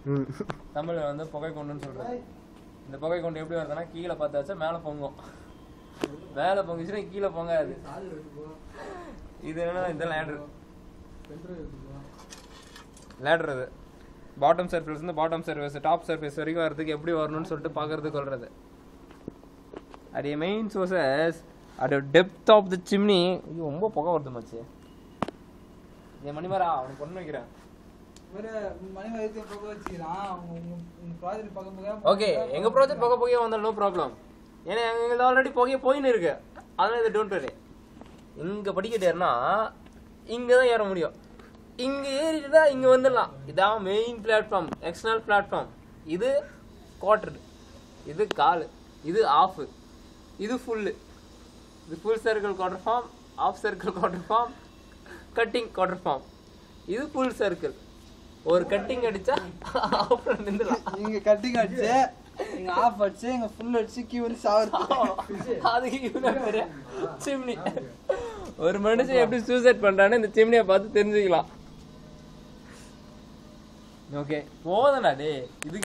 தமிழ்ல வந்து புகை குண்டுன்னு சொல்றது. இந்த புகை குண்டு எப்படி வருதுன்னா கீழே பார்த்து வச்சா மேலே பொங்கும், மேலே பொங்குச்சுன்னா கீழே பொங்காது. இது என்னன்னா இந்த லேடர் அது பாட்டம் சர்ஃபேஸ் இருந்து பாட்டம் சர்ஃபேஸ் டாப் சர்ஃபேஸ் வரைக்கும் வரதுக்கு எப்படி வரணும்னு சொல்லிட்டு பார்க்கறதுக்கு கொள்றது. அது மெயின் சோர்சஸ் அது டெப்த் ஆஃப் தி சிம்னி. இது ரொம்ப புகை வருது மச்சி. என் மணிமாரா அவனுக்கு பொண்ணு வைக்கிறேன். ஓகே எங்க ப்ராஜெக்ட் புகை புகையே வந்தாலும் நோ ப்ராப்ளம். ஏன்னா எங்களுக்கு ஆல்ரெடி புகையை போயின்னு இருக்கு, அதனால இது டோன்ட் வரி. இங்க படிக்கட்டு ஏறினா இங்க தான் ஏற முடியும். இங்க ஏறிட்டுதா இங்க வந்துடலாம். இதான் மெயின் பிளாட்ஃபார்ம், எக்ஸ்டர்னல் பிளாட்ஃபார்ம். இது குவார்டர், இது கால், இது ஆஃப், இது ஃபுல்லு. இது full circle quarter form, half circle quarter form, cutting quarter form. இது ஃபுல் சர்க்கிள். ஒரு கட்டிங் அடிச்சா ஆஃப் நின்றுலாம். இங்க கட்டிங் அடிச்சு இங்க ஆஃப் அடிச்சு இங்க ஃபுல் அடிச்சு கீ வந்து சாவறது. அதுக்கு இவன பேரு சிம்னி. ஒரு மனுஷன் எப்படி சூசைட் பண்றான்னு இந்த சிம்னியை பார்த்து தெரிஞ்சுக்கலாம். ஓகே போதனா டே இது